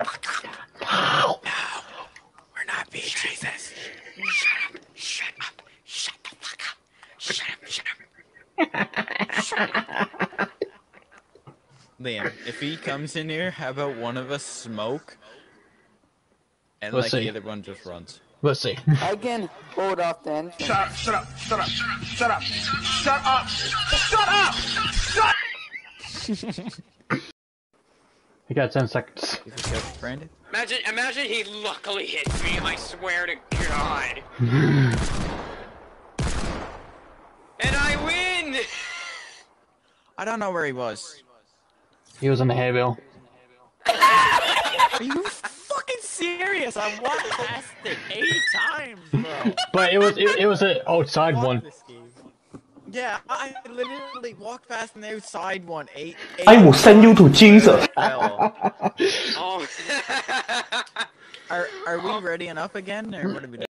No, we're not being Jesus. Shut up. Shut the fuck up. Shut up. Liam, if he comes in here, how about one of us smoke? And Let's see. the other one just runs. Let's see. I can hold off the entrance. Shut up! Shut up! Shut up! Shut up! Shut up! Shut up! You got 10 seconds. Brandon? Imagine he luckily hits me, I swear to God. And I win! I don't know where he was. He was in the hay bale. Are you fucking serious? I walked past it 8 times, bro. But it was an outside one. Yeah, I literally walked past an outside one 8. I will send you to Jesus. Oh. Are we ready enough again, or what are we doing?